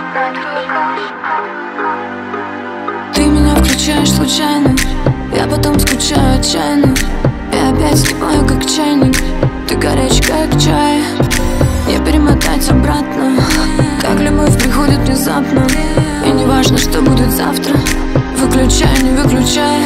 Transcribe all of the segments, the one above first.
Ты меня включаешь случайно, я потом скучаю отчаянно. Я опять вскипаю как чайник, ты горячий как чай. Не перемотать обратно, как любовь приходит внезапно. И не важно, что будет завтра, выключай, не выключай.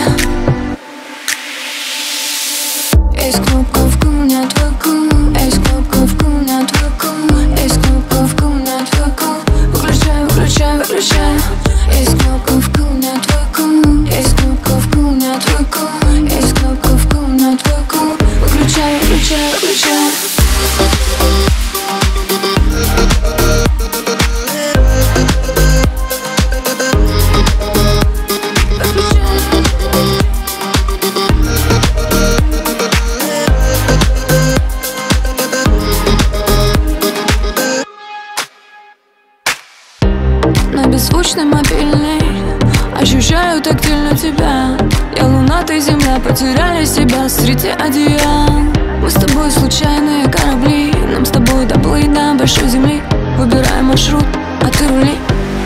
Есть кнопка вкл, не отвыкну. Есть кнопка вкл, не отвыкну. Есть кнопка вкл, не отвыкну. Выключай, выключай, выключай. Есть кнопка вкл, не отвыкну. Есть кнопка вкл, не отвыкну. Есть кнопка вкл, не отвыкну. Выключай, выключай, выключай. На беззвучный мобильный ощущаю тактильно тебя. Я луна, ты земля, потеряли себя среди одеял. Мы с тобой случайные корабли, нам с тобой доплыть до большой земли. Выбираем маршрут, а ты рули.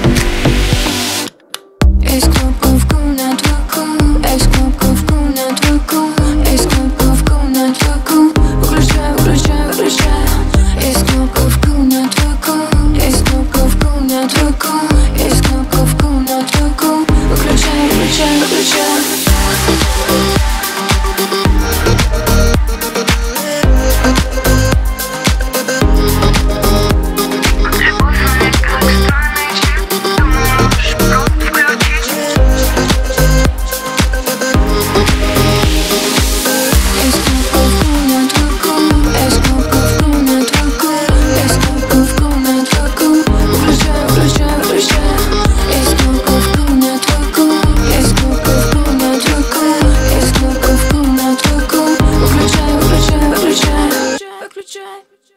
Есть кнопка вкл, не отвыкну. Есть кнопка вкл, не отвыкну. Есть кнопка вкл, не отвыкну. Выключай, выключай, выключай. Есть кнопка вкл, не отвыкну. Есть кнопка вкл, не отвыкну. Есть кнопка вкл, не отвыкну. Выключай, выключай, выключай. Выключай.